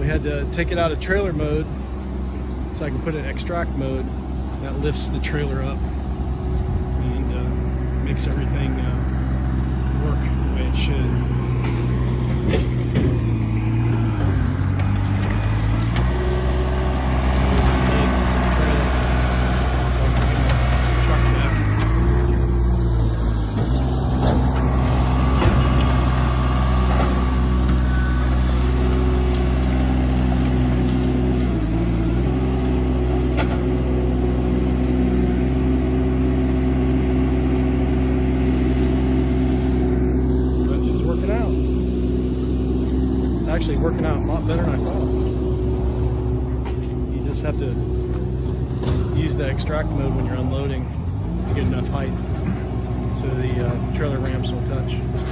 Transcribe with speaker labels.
Speaker 1: We had to take it out of trailer mode so I can put it in extract mode. That lifts the trailer up and makes everything work the way it should. Actually working out a lot better than I thought. You just have to use the extract mode when you're unloading to get enough height so the trailer ramps will touch.